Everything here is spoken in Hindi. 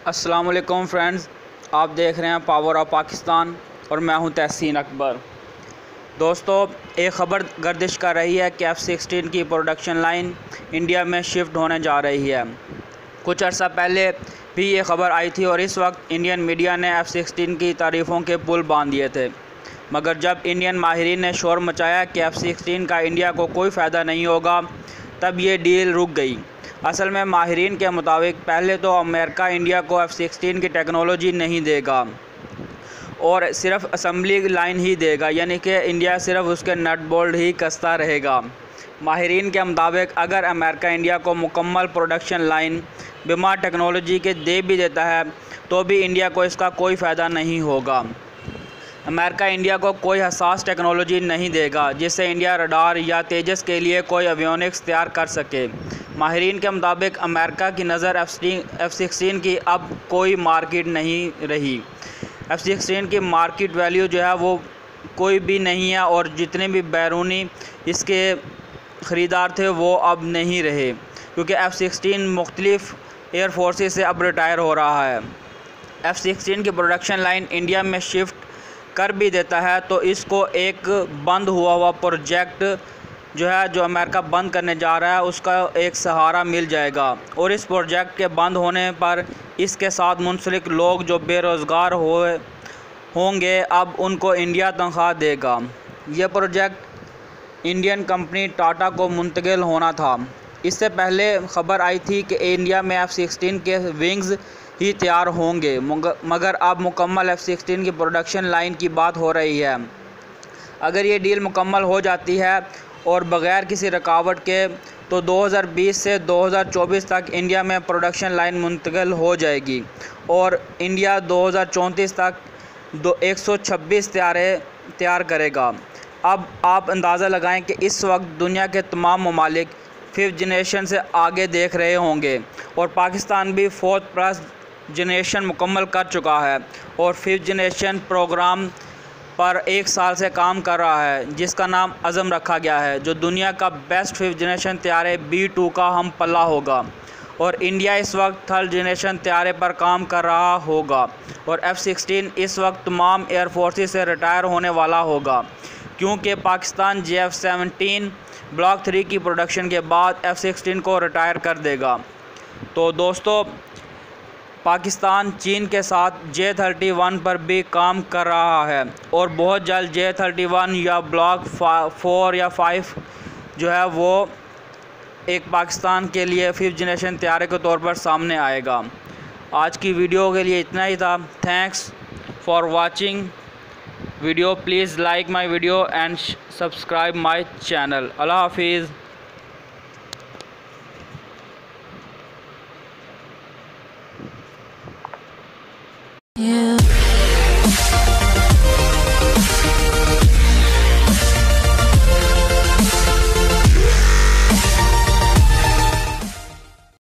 अस्सलाम वालेकुम फ्रेंड्स, आप देख रहे हैं पावर ऑफ पाकिस्तान और मैं हूं तहसीन अकबर। दोस्तों, एक ख़बर गर्दिश कर रही है कि F-16 की प्रोडक्शन लाइन इंडिया में शिफ्ट होने जा रही है। कुछ अर्सा पहले भी ये ख़बर आई थी और इस वक्त इंडियन मीडिया ने F-16 की तारीफ़ों के पुल बांध दिए थे, मगर जब इंडियन माहिरीन ने शोर मचाया कि F-16 का इंडिया को कोई फ़ायदा नहीं होगा, तब ये डील रुक गई। असल में माहिरीन के मुताबिक पहले तो अमेरिका इंडिया को F-16 की टेक्नोलॉजी नहीं देगा और सिर्फ असम्बली लाइन ही देगा, यानी कि इंडिया सिर्फ उसके नट बोल्ट ही कसता रहेगा। माहिरीन के मुताबिक अगर अमेरिका इंडिया को मुकम्मल प्रोडक्शन लाइन बिमा टेक्नोलॉजी के दे भी देता है तो भी इंडिया को इसका कोई फ़ायदा नहीं होगा। अमेरिका इंडिया को कोई हसास टेक्नोलॉजी नहीं देगा जिससे इंडिया रडार या तेजस के लिए कोई एवियोनिक्स तैयार कर सके। माहिरीन के मुताबिक अमेरिका की नज़र F-16 की अब कोई मार्केट नहीं रही। F-16 की मार्केट वैल्यू जो है वो कोई भी नहीं है और जितने भी बैरूनी इसके ख़रीदार थे वो अब नहीं रहे, क्योंकि F-16 मुख्तलिफ़ एयर फोर्सेस से अब रिटायर हो रहा है। F-16 की प्रोडक्शन लाइन इंडिया में शिफ्ट कर भी देता है तो इसको एक बंद हुआ प्रोजेक्ट जो अमेरिका बंद करने जा रहा है उसका एक सहारा मिल जाएगा और इस प्रोजेक्ट के बंद होने पर इसके साथ मुंसलिक लोग जो बेरोज़गार होंगे अब उनको इंडिया तनख्वाह देगा। यह प्रोजेक्ट इंडियन कंपनी टाटा को मुंतकिल होना था। इससे पहले खबर आई थी कि इंडिया में F-16 के विंग्स ही तैयार होंगे, मगर अब मुकम्मल F-16 की प्रोडक्शन लाइन की बात हो रही है। अगर ये डील मुकम्मल हो जाती है और बग़ैर किसी रुकावट के तो 2020 से 2024 तक इंडिया में प्रोडक्शन लाइन मुंतकिल हो जाएगी और इंडिया 2034 तक 126 तैयार करेगा। अब आप अंदाज़ा लगाएं कि इस वक्त दुनिया के तमाम ममालिक 5th जनरेशन से आगे देख रहे होंगे और पाकिस्तान भी 4th+ जनरेशन मुकम्मल कर चुका है और 5th जनरेशन प्रोग्राम पर 1 साल से काम कर रहा है, जिसका नाम अज़म रखा गया है, जो दुनिया का बेस्ट 5th जनरेशन तैयारे B-2 का हम पल्ला होगा। और इंडिया इस वक्त 3rd जनरेशन तैयारे पर काम कर रहा होगा और F-16 इस वक्त तमाम एयर फोर्सेस से रिटायर होने वाला होगा, क्योंकि पाकिस्तान JF-17 ब्लॉक 3 की प्रोडक्शन के बाद F-16 को रिटायर कर देगा। तो दोस्तों, पाकिस्तान चीन के साथ J-31 पर भी काम कर रहा है और बहुत जल्द J-31 या ब्लॉक 4 या 5 जो है वो एक पाकिस्तान के लिए 5th जनरेशन तैयारे के तौर पर सामने आएगा। आज की वीडियो के लिए इतना ही था। Thanks for watching video. Please like my video and subscribe my channel. अल्लाह हाफिज़।